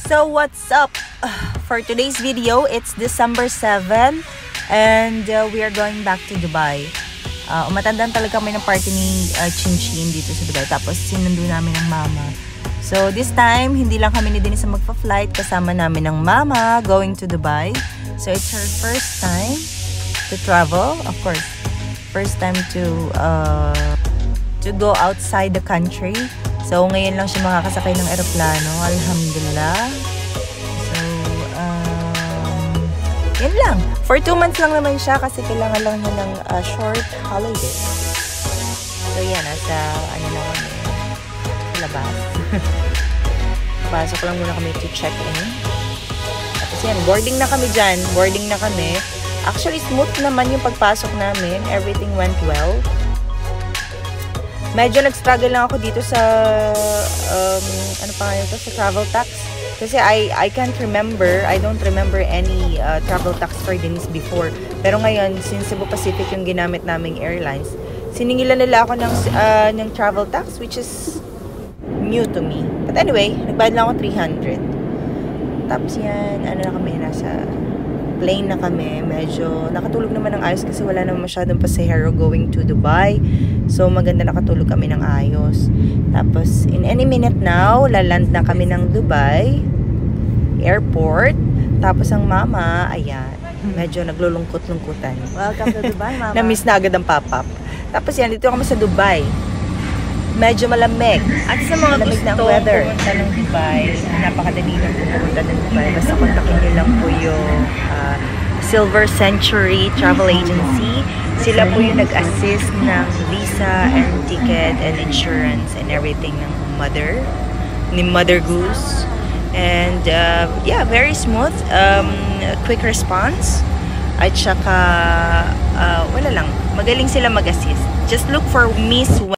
So what's up? For today's video, it's December 7 and we are going back to Dubai. Umatandaan talaga kami ng party ni Chin dito sa Dubai. Tapos sinundo namin ng mama. So this time, hindi lang kami ni Denise magpa-flight. Kasama namin ng mama going to Dubai. So it's her first time to travel. Of course, first time to go outside the country. So, ngayon lang siya makakasakay ng eroplano. Alhamdulillah. So, yan lang. For 2 months lang naman siya kasi kailangan lang niya ng short holiday. So, yan. Nasa, ano na kami, sa labas. Pasok lang muna kami to check in. Tapos yan, boarding na kami dyan. Boarding na kami. Actually, smooth naman yung pagpasok namin. Everything went well. Medyo nag-struggle lang ako dito sa ano pa nga ito, sa travel tax. Kasi I can't remember, I don't remember any travel tax for Denise before. Pero ngayon, since Cebu Pacific yung ginamit naming airlines, siningilan nila ako ng travel tax, which is new to me. But anyway, nagbayad lang ako 300. Tapos yan, ano na kami, nasa plane na kami. Medyo nakatulog naman ng ayos kasi wala naman masyadong pasahero going to Dubai. So maganda nakatulog kami ng ayos. Tapos in any minute now, laland na kami ng Dubai airport. Tapos ang mama, ayan, medyo naglulungkot-lungkutan. Welcome to Dubai, mama. Na-miss na agad ang pop-up. Tapos yan, dito kami sa Dubai. Medyo malamig. At sa mga malamig gusto pumunta ng Dubai, napakadali lang pumunta ng Dubai. Basta kontakin nyo lang po yung Silver Century Travel Agency. Sila po yung nag-assist ng visa and ticket and insurance and everything ng ni Mother Goose. And yeah, very smooth. Quick response. At saka, wala lang. Magaling sila mag-assist. Just look for Miss